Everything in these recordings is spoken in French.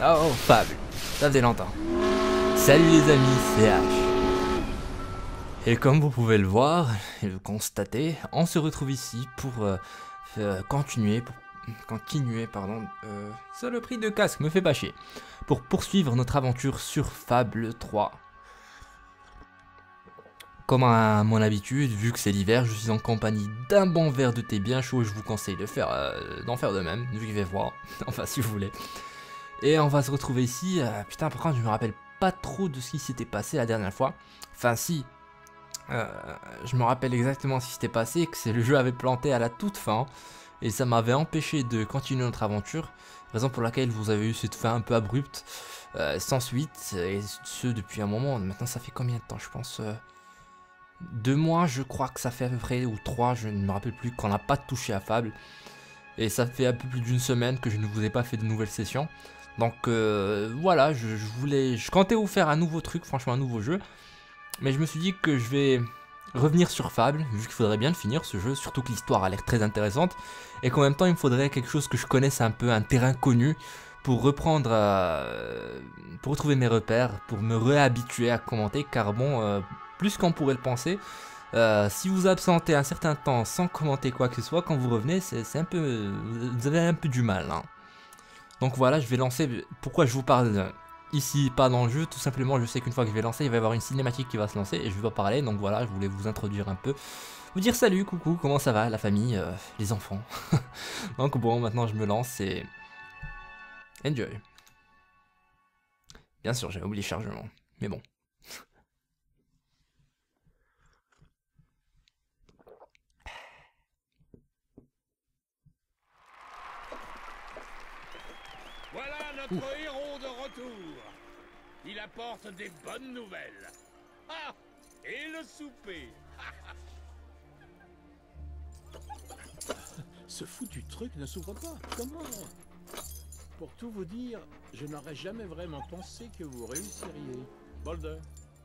Oh, Fable, ça faisait longtemps. Salut les amis, c'est H. Et comme vous pouvez le voir et le constater, on se retrouve ici pour continuer, saloperie de casque, me fait pas chier. Pour poursuivre notre aventure sur Fable 3. Comme à mon habitude, vu que c'est l'hiver, je suis en compagnie d'un bon verre de thé bien chaud, je vous conseille d'en faire de même, vu qu'il fait froid, enfin si vous voulez. Et on va se retrouver ici, putain par contre je me rappelle pas trop de ce qui s'était passé la dernière fois. Enfin si, je me rappelle exactement ce qui s'était passé, que le jeu avait planté à la toute fin, et ça m'avait empêché de continuer notre aventure, raison pour laquelle vous avez eu cette fin un peu abrupte, sans suite, et ce depuis un moment. Maintenant ça fait combien de temps, je pense 2 mois je crois que ça fait à peu près, ou 3, je ne me rappelle plus, qu'on n'a pas touché à Fable. Et ça fait un peu plus d'une semaine que je ne vous ai pas fait de nouvelles sessions. Donc voilà, je comptais vous faire un nouveau truc, franchement un nouveau jeu. Mais je me suis dit que je vais revenir sur Fable, vu qu'il faudrait bien le finir ce jeu, surtout que l'histoire a l'air très intéressante. Et qu'en même temps il me faudrait quelque chose que je connaisse un peu, un terrain connu, pour reprendre, pour retrouver mes repères, pour me réhabituer à commenter. Car bon, plus qu'on pourrait le penser, si vous absentez un certain temps sans commenter quoi que ce soit, quand vous revenez, c'est un peu, vous avez un peu du mal, hein. Donc voilà, je vais lancer. Pourquoi je vous parle ici, pas dans le jeu? Tout simplement, je sais qu'une fois que je vais lancer, il va y avoir une cinématique qui va se lancer et je vais pas parler. Donc voilà, je voulais vous introduire un peu, vous dire salut, coucou, comment ça va, la famille, les enfants. Donc bon, maintenant je me lance et enjoy. Bien sûr, j'avais oublié le chargement, mais bon. Voilà notre héros de retour. Il apporte des bonnes nouvelles. Ah, et le souper. Ce foutu truc ne s'ouvre pas. Comment? Pour tout vous dire, je n'aurais jamais vraiment pensé que vous réussiriez. Boulder.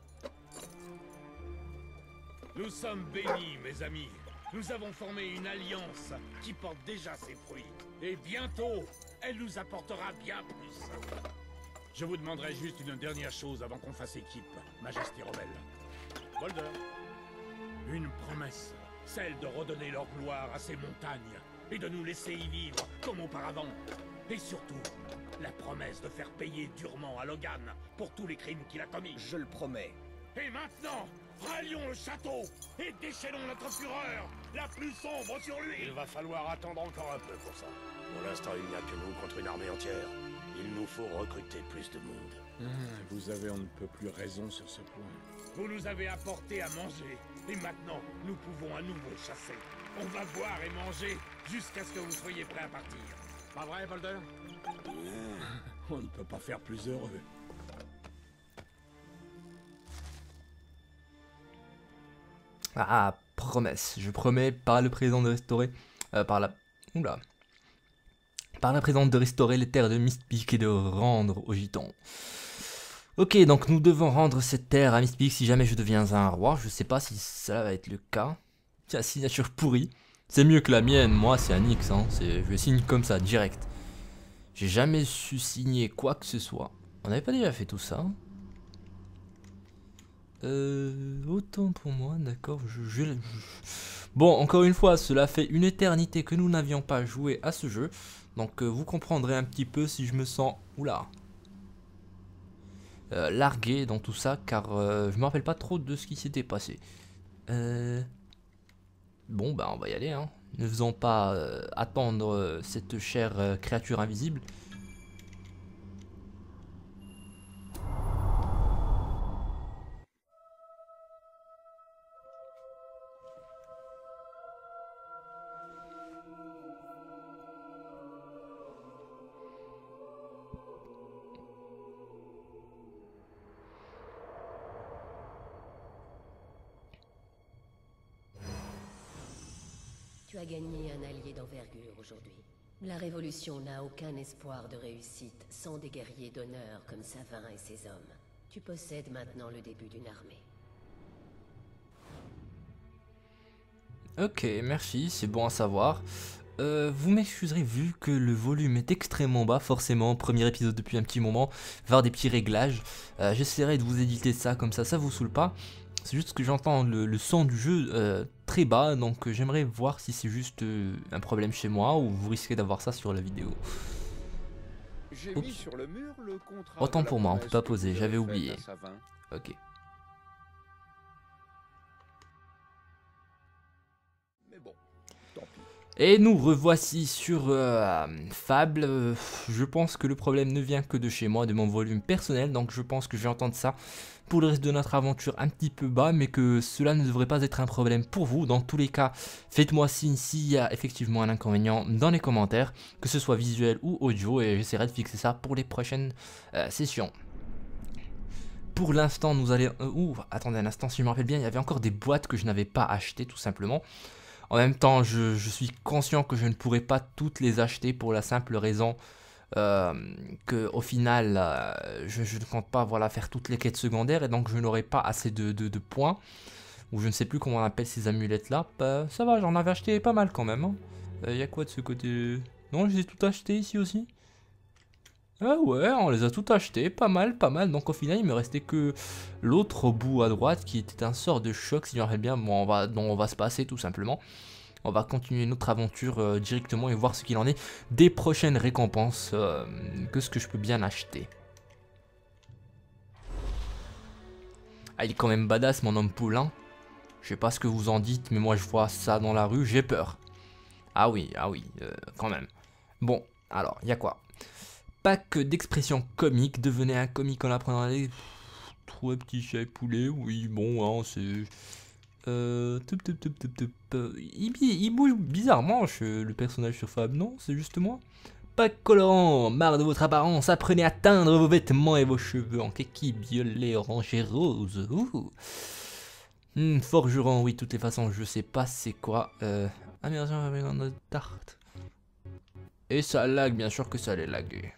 Nous sommes bénis, mes amis. Nous avons formé une alliance qui porte déjà ses fruits. Et bientôt, elle nous apportera bien plus. Je vous demanderai juste une dernière chose avant qu'on fasse équipe, Majesté Rebelle. Boulder. Une promesse. Celle de redonner leur gloire à ces montagnes et de nous laisser y vivre comme auparavant. Et surtout, la promesse de faire payer durement à Logan pour tous les crimes qu'il a commis. Je le promets. Et maintenant, rallions le château et déchaînons notre fureur, la plus sombre sur lui. Il va falloir attendre encore un peu pour ça. Pour l'instant, il n'y a que nous contre une armée entière. Il nous faut recruter plus de monde. Vous avez on ne peut plus raison sur ce point. Vous nous avez apporté à manger, et maintenant, nous pouvons à nouveau chasser. On va boire et manger jusqu'à ce que vous soyez prêts à partir. Pas vrai, Boulder? On ne peut pas faire plus heureux. Ah, promesse. Je promets par le président de restaurer, par la présence de restaurer les terres de Mistpeak et de rendre aux gitans. Ok, donc nous devons rendre cette terre à Mistpeak si jamais je deviens un roi. Je sais pas si cela va être le cas. Tiens, signature pourrie. C'est mieux que la mienne, moi c'est un X, hein. Je signe comme ça, direct. J'ai jamais su signer quoi que ce soit. On n'avait pas déjà fait tout ça? Autant pour moi, d'accord. Bon, encore une fois, cela fait une éternité que nous n'avions pas joué à ce jeu. Donc vous comprendrez un petit peu si je me sens... Oula. Largué dans tout ça, car je me rappelle pas trop de ce qui s'était passé. Bon, bah on va y aller, hein. Ne faisons pas attendre cette chère créature invisible. Tu as gagné un allié d'envergure aujourd'hui. La Révolution n'a aucun espoir de réussite sans des guerriers d'honneur comme Savin et ses hommes. Tu possèdes maintenant le début d'une armée. Ok, merci, c'est bon à savoir. Vous m'excuserez vu que le volume est extrêmement bas, forcément, premier épisode depuis un petit moment, voir des petits réglages. J'essaierai de vous éditer ça comme ça vous saoule pas. C'est juste que j'entends le son du jeu très bas, donc j'aimerais voir si c'est juste un problème chez moi ou vous risquez d'avoir ça sur la vidéo. J'ai Oups. mis sur le mur le contrat Autant de la pour moi, on peut promesse pas que poser, vous j'avais avez faite oublié. à Savin. Ok. Mais bon, tant pis. Et nous revoici sur Fable. Je pense que le problème ne vient que de chez moi, de mon volume personnel, donc je pense que je vais entendre ça pour le reste de notre aventure un petit peu bas, mais que cela ne devrait pas être un problème pour vous. Dans tous les cas, faites-moi signe s'il y a effectivement un inconvénient dans les commentaires, que ce soit visuel ou audio, et j'essaierai de fixer ça pour les prochaines sessions. Pour l'instant, nous allons... attendez un instant, si je me rappelle bien, il y avait encore des boîtes que je n'avais pas achetées, tout simplement. En même temps, je suis conscient que je ne pourrai pas toutes les acheter pour la simple raison que au final, je ne compte pas faire toutes les quêtes secondaires et donc je n'aurai pas assez de points. Ou je ne sais plus comment on appelle ces amulettes là. Ça va, j'en avais acheté pas mal quand même. Hein. Y a quoi de ce côté? Non, je les ai tout acheté ici aussi. Ah ouais, on les a tout achetés, pas mal. Donc au final, il me restait que l'autre au bout à droite qui était un sort de choc, si je me rappelle bien. Bon, dont on va se passer tout simplement. On va continuer notre aventure directement et voir ce qu'il en est des prochaines récompenses que ce que je peux bien acheter. Ah, il est quand même badass mon homme poulain. Je sais pas ce que vous en dites, mais moi je vois ça dans la rue, j'ai peur. Ah oui, quand même. Bon, alors, il y a quoi? Pack d'expressions comiques, devenez un comique en apprenant à aller. Trois petits chats et poulets, oui, bon, hein, c'est... Il bouge bizarrement le personnage sur Fable, non? C'est juste moi? Pack colorant, marre de votre apparence, apprenez à teindre vos vêtements et vos cheveux en kaki, violet, orange et rose. Forgeron, oui, de toutes les façons, je sais pas c'est quoi. Immersion avec un autre tarte. Et ça lag, bien sûr que ça allait laguer.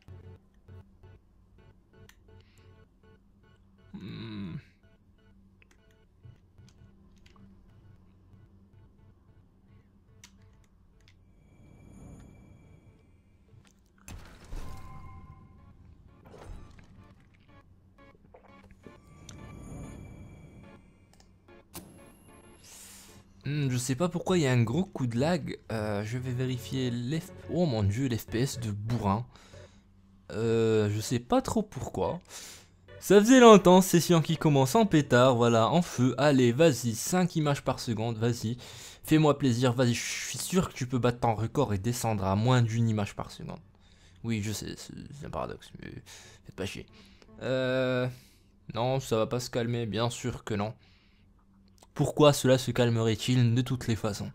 Je sais pas pourquoi il y a un gros coup de lag. Je vais vérifier oh mon dieu, l'FPS de bourrin. Je sais pas trop pourquoi. Ça faisait longtemps, session qui commence en pétard, voilà, en feu. Allez, vas-y, 5 images par seconde, vas-y. Fais-moi plaisir, vas-y, je suis sûr que tu peux battre ton record et descendre à moins d'une image par seconde. Oui, je sais, c'est un paradoxe, mais faites pas chier. Non, ça va pas se calmer, bien sûr que non. Pourquoi cela se calmerait-il de toutes les façons?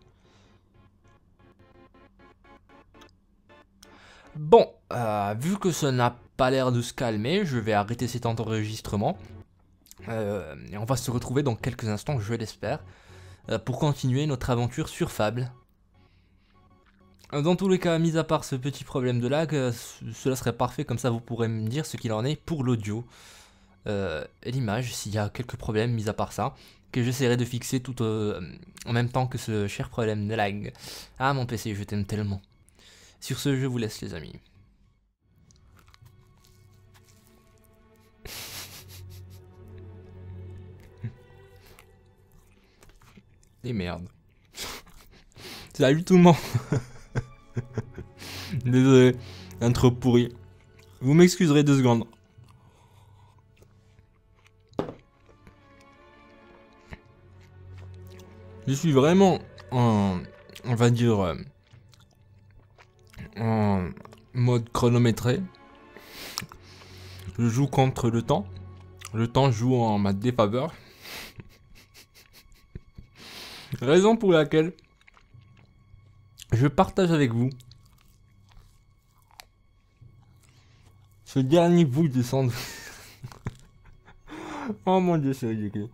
Bon, vu que ça n'a pas l'air de se calmer, je vais arrêter cet enregistrement. Et on va se retrouver dans quelques instants, je l'espère, pour continuer notre aventure sur Fable. Dans tous les cas, mis à part ce petit problème de lag, cela serait parfait, comme ça vous pourrez me dire ce qu'il en est pour l'audio. Et l'image, s'il y a quelques problèmes, mis à part ça, que j'essaierai de fixer tout en même temps que ce cher problème de lag. Ah mon PC, je t'aime tellement. Sur ce, je vous laisse les amis. Et merde. Salut tout le monde. Désolé, intro pourri. Vous m'excuserez 2 secondes. Je suis vraiment on va dire en mode chronométré. Je joue contre le temps. Le temps joue en ma défaveur. Raison pour laquelle je partage avec vous ce dernier bout de sandwich. Oh mon dieu, c'est ridicule.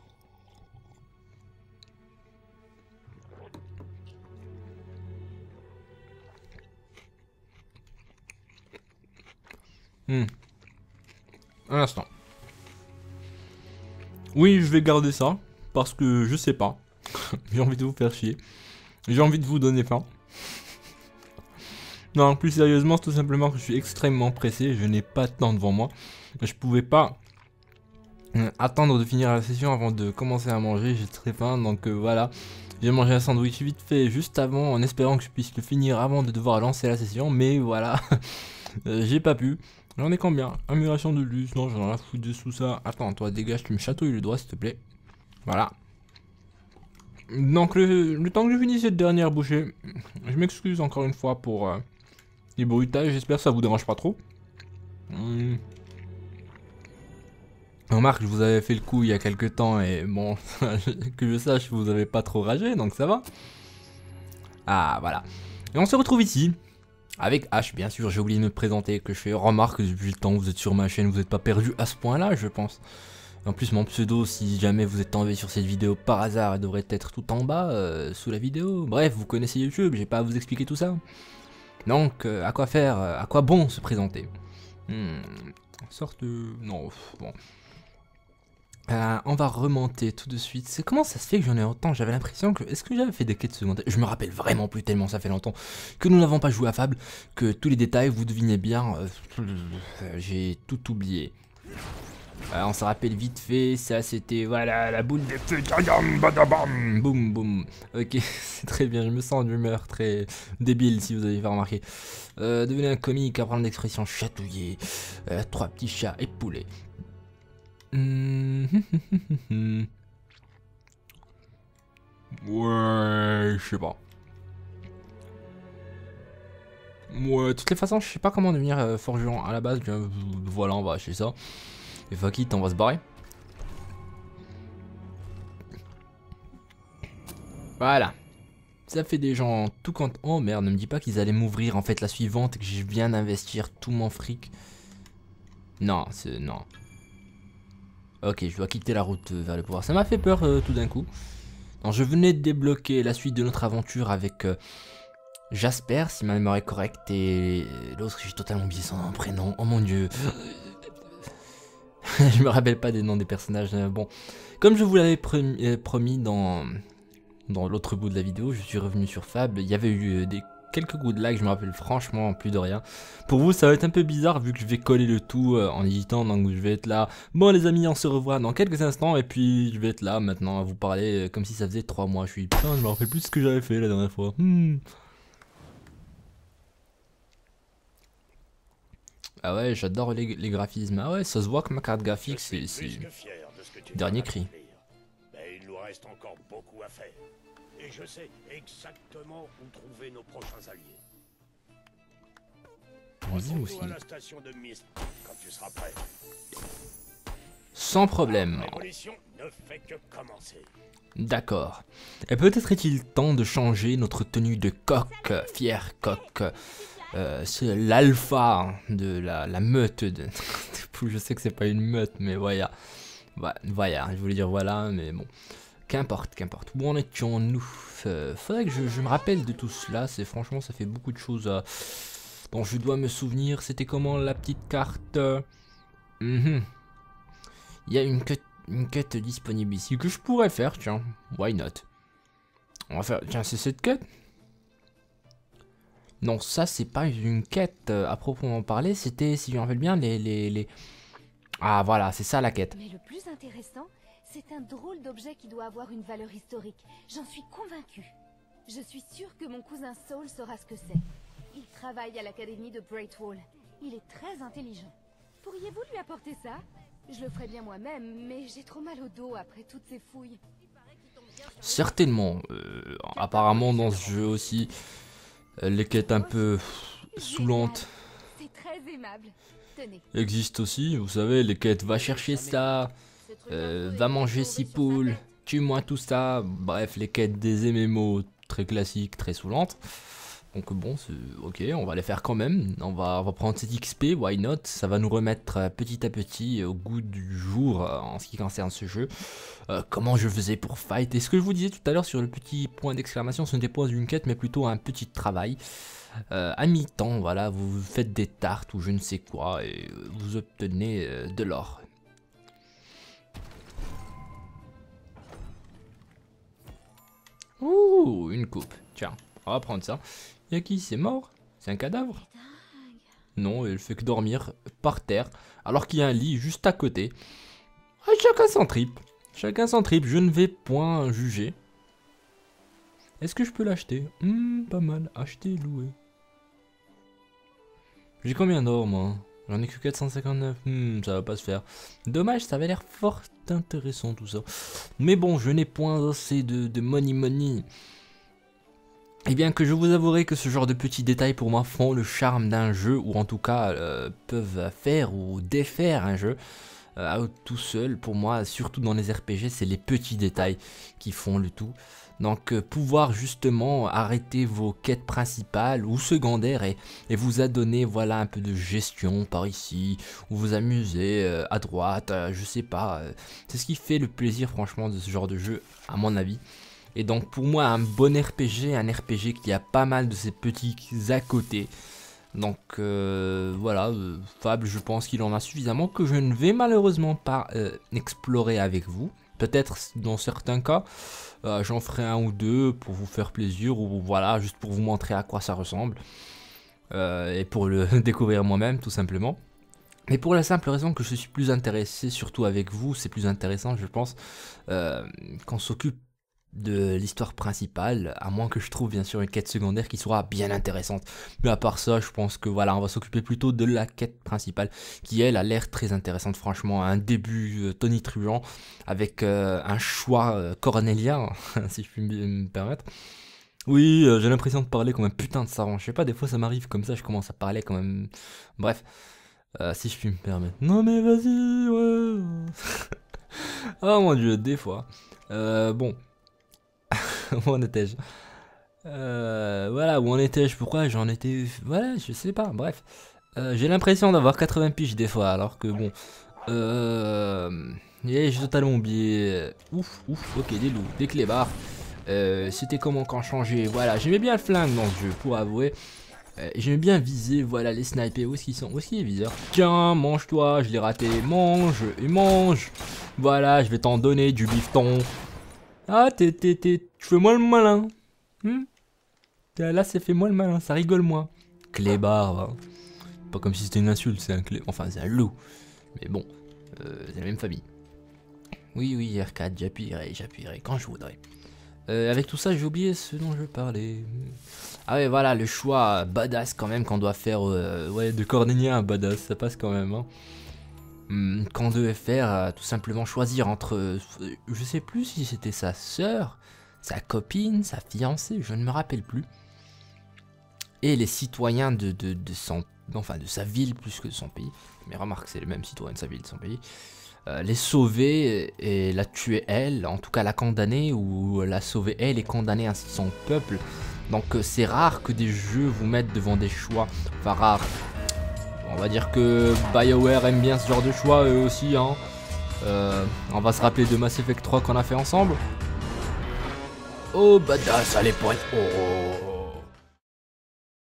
Un instant. Oui, je vais garder ça parce que je sais pas. J'ai envie de vous faire chier. J'ai envie de vous donner faim. Non, plus sérieusement, tout simplement que je suis extrêmement pressé, je n'ai pas de temps devant moi. Je pouvais pas attendre de finir la session avant de commencer à manger, j'ai très faim, donc voilà. J'ai mangé un sandwich vite fait juste avant, en espérant que je puisse le finir avant de devoir lancer la session, mais voilà, j'ai pas pu. J'en ai combien? Amélioration de luxe, non j'en ai rien à foutre de tout ça. Attends, toi dégage, tu me chatouilles le doigt s'il te plaît. Voilà. Donc le temps que je finisse cette dernière bouchée, je m'excuse encore une fois pour les bruitages, j'espère que ça vous dérange pas trop. Remarque, je vous avais fait le coup il y a quelques temps et bon, que je sache, vous avez pas trop ragé, donc ça va. Ah, voilà. Et on se retrouve ici, avec H, bien sûr, j'ai oublié de me présenter, que je fais remarque depuis le temps que vous êtes sur ma chaîne, vous n'êtes pas perdu à ce point-là, je pense. En plus, mon pseudo, si jamais vous êtes tombé sur cette vidéo par hasard, devrait être tout en bas, sous la vidéo. Bref, vous connaissez YouTube, j'ai pas à vous expliquer tout ça. Donc, à quoi faire, à quoi bon se présenter? Sorte de... Non, bon... on va remonter tout de suite. C'est comment ça se fait que j'en ai autant? J'avais l'impression que... Est-ce que j'avais fait des quêtes secondaires? Je me rappelle vraiment plus tellement, ça fait longtemps que nous n'avons pas joué à Fable, que tous les détails, vous devinez bien, j'ai tout oublié. On se rappelle vite fait, ça c'était, voilà, la boule de feu, badabam, boum boum. Ok, c'est très bien, je me sens d'humeur très débile si vous avez pas remarqué. Devenez un comique, apprendre l'expression chatouiller, 3 petits chats et poulets. Ouais, je sais pas. Ouais, de toutes les façons, je sais pas comment devenir forgeron à la base. Voilà, on va acheter ça. Et fuck it, on va se barrer. Voilà. Ça fait des gens tout contents. Oh merde, ne me dis pas qu'ils allaient m'ouvrir en fait la suivante et que je viens d'investir tout mon fric. Non, c'est... non. Ok, je dois quitter la route vers le pouvoir. Ça m'a fait peur tout d'un coup. Alors, je venais de débloquer la suite de notre aventure avec Jasper, si ma mémoire est correcte, et l'autre, j'ai totalement oublié son prénom. Oh mon dieu. Je me rappelle pas des noms des personnages. Bon, comme je vous l'avais promis dans l'autre bout de la vidéo, je suis revenu sur Fable. Il y avait eu quelques coups de lag, je me rappelle franchement plus de rien. Pour vous, ça va être un peu bizarre vu que je vais coller le tout en éditant, donc je vais être là. Bon les amis, on se revoit dans quelques instants et puis je vais être là maintenant à vous parler comme si ça faisait 3 mois. Je suis putain, je me rappelle plus ce que j'avais fait la dernière fois. Ah ouais, j'adore les graphismes. Ah ouais, ça se voit que ma carte graphique, c'est dernier cri. Mais il nous reste encore beaucoup à faire. Et je sais exactement où trouver nos prochains alliés. Vas-y aussi. À la station de Mist quand tu seras prêt. Sans problème. La révolution ne fait que commencer. D'accord. Et peut-être est-il temps de changer notre tenue de coq, fier coq. C'est l'alpha de la meute de... Je sais que c'est pas une meute, mais voilà. Voilà, je voulais dire voilà, mais bon. Qu'importe, qu'importe. Où en étions-nous? Faudrait que je me rappelle de tout cela. C'est franchement, ça fait beaucoup de choses dont je dois me souvenir. C'était comment la petite carte? Il y a une quête disponible ici que je pourrais faire, tiens. Why not? On va faire... Tiens, c'est cette quête? Non, ça c'est pas une quête à proprement parler, c'était, si je me rappelle bien, les... Ah voilà, c'est ça la quête. Mais le plus intéressant, c'est un drôle d'objet qui doit avoir une valeur historique. J'en suis convaincue. Je suis sûre que mon cousin Saul saura ce que c'est. Il travaille à l'académie de Brightwall. Il est très intelligent. Pourriez-vous lui apporter ça? Je le ferais bien moi-même, mais j'ai trop mal au dos après toutes ces fouilles. Certainement. Apparemment dans ce jeu aussi, les quêtes un peu saoulantes C'est très aimable. Tenez. existent aussi. Vous savez, les quêtes, va chercher ça, va manger 6 poules, tue-moi tout ça. Bref, les quêtes des MMO très classiques, très saoulantes. Donc bon, ok, on va les faire quand même. On va prendre cette XP, why not? Ça va nous remettre petit à petit au goût du jour en ce qui concerne ce jeu. Comment je faisais pour fight? Et ce que je vous disais tout à l'heure sur le petit point d'exclamation, ce n'était pas une quête, mais plutôt un petit travail. À mi-temps, voilà, vous faites des tartes ou je ne sais quoi, et vous obtenez de l'or. Ouh, une coupe, tiens, on va prendre ça. Y'a qui, c'est mort? C'est un cadavre? Non, elle fait que dormir par terre, alors qu'il y a un lit juste à côté. Ah, chacun s'en tripe. Chacun s'en tripe, je ne vais point juger. Est-ce que je peux l'acheter? Pas mal. Acheter, louer. J'ai combien d'or, moi? J'en ai que 459. Ça va pas se faire. Dommage, ça avait l'air fort intéressant tout ça. Mais bon, je n'ai point assez de money. Et bien que je vous avouerai que ce genre de petits détails pour moi font le charme d'un jeu, ou en tout cas peuvent faire ou défaire un jeu. Tout seul, pour moi, surtout dans les RPG, c'est les petits détails qui font le tout. Donc pouvoir justement arrêter vos quêtes principales ou secondaires et vous adonner voilà un peu de gestion par ici, ou vous amuser à droite, je sais pas. C'est ce qui fait le plaisir franchement de ce genre de jeu à mon avis. Et donc pour moi un bon RPG, un RPG qui a pas mal de ces petits à côté. Donc voilà, Fable, je pense qu'il en a suffisamment que je ne vais malheureusement pas explorer avec vous. Peut-être dans certains cas, j'en ferai un ou deux pour vous faire plaisir ou voilà, juste pour vous montrer à quoi ça ressemble. Et pour le découvrir moi-même tout simplement. Mais pour la simple raison que je suis plus intéressé, surtout avec vous, c'est plus intéressant je pense, qu'on s'occupe de l'histoire principale, à moins que je trouve bien sûr une quête secondaire qui soit bien intéressante. Mais à part ça, je pense que voilà, on va s'occuper plutôt de la quête principale, qui elle a l'air très intéressante franchement. Un début tonitruant, avec un choix cornélien, si je puis me permettre. Oui, j'ai l'impression de parler comme un putain de savant. Je sais pas, des fois ça m'arrive comme ça, je commence à parler quand même. Bref, si je puis me permettre. Non mais vas-y, ouais. Oh mon dieu, des fois. Bon. Où en étais-je? Voilà, où en étais-je? Pourquoi j'en étais... Voilà, je sais pas, bref. J'ai l'impression d'avoir 80 piges des fois, alors que bon... j'ai totalement oublié... Ouf, ok, des loups, des clébards. C'était comment quand changer? Voilà, j'aimais bien le flingue dans ce jeu, pour avouer. J'aimais bien viser, voilà, les snipers. Où est-ce qu'ils sont? Où est-ce qu'il est viseur? Tiens, mange-toi, je l'ai raté. Mange, et mange. Voilà, je vais t'en donner du bifton. Ah, tu fais moi le malin. Là, c'est fait moi le malin, ça rigole moi. Clébard, va. Pas comme si c'était une insulte, c'est un clébard. Enfin, c'est un loup. Mais bon, c'est la même famille. Oui, R4, j'appuierai quand je voudrais. Avec tout ça, j'ai oublié ce dont je parlais. Ah ouais, voilà, le choix badass quand même qu'on doit faire. Ouais, de cornélien à badass, ça passe quand même, hein. Qu'on devait faire, tout simplement choisir entre, je sais plus si c'était sa sœur, sa copine, sa fiancée, je ne me rappelle plus, et les citoyens de sa ville plus que de son pays, mais remarque c'est les mêmes citoyens de sa ville, de son pays, les sauver et la tuer elle, en tout cas la condamner, ou la sauver elle et condamner ainsi son peuple. Donc c'est rare que des jeux vous mettent devant des choix, enfin rare. On va dire que BioWare aime bien ce genre de choix eux aussi, hein. On va se rappeler de Mass Effect 3 qu'on a fait ensemble. Oh badass, allez pour être... Oh.